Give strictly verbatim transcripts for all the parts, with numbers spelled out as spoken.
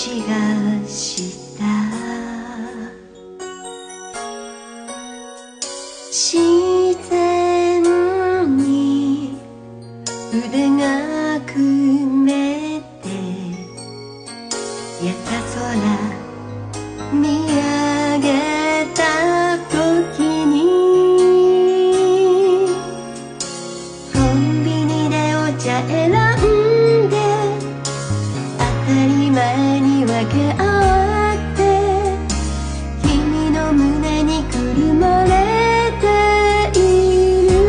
がした自然に腕が組めてやった空見上げた時にコンビニでお茶選んで当たり前に分け合って君の胸にくるまれている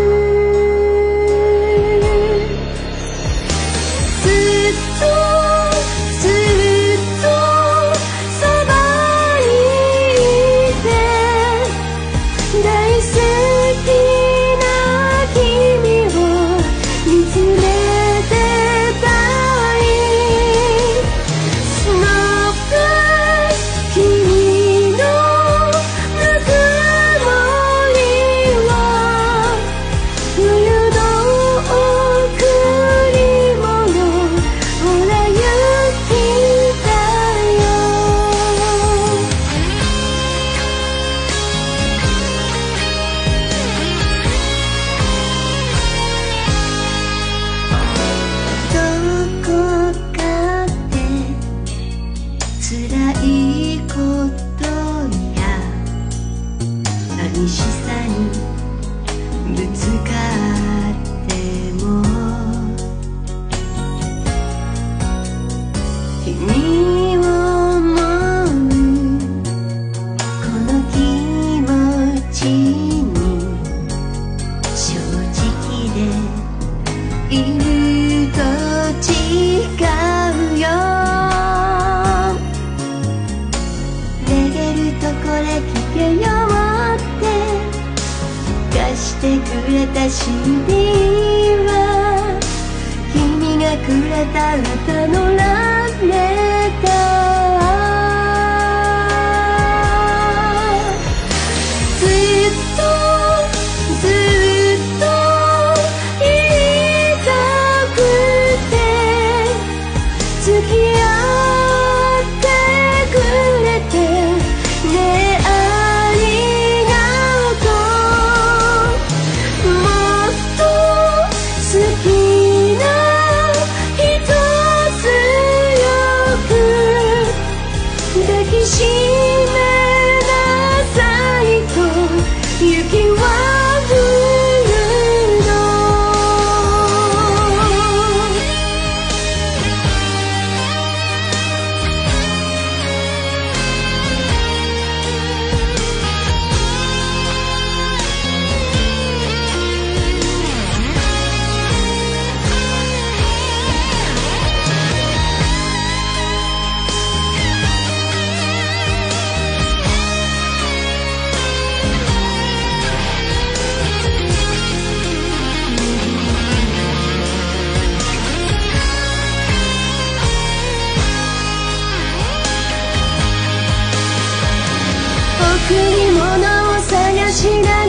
ずっとずっとそばにいて大好きな君を見つめてたいスノープ君のぬくもりは冬の贈り物ほら雪だよどこかで辛いことや寂しさにぶつかっても君を思うこの気持ちに正直でいると違うよレゲルとこれ聞けよって貸してくれた シーディー は君がくれた歌のラブレターずっとずっと言いたくて付き合ってくれてねありがとうもっと好きな人強く抱きしめなさいと雪は降るの贈り物を探しな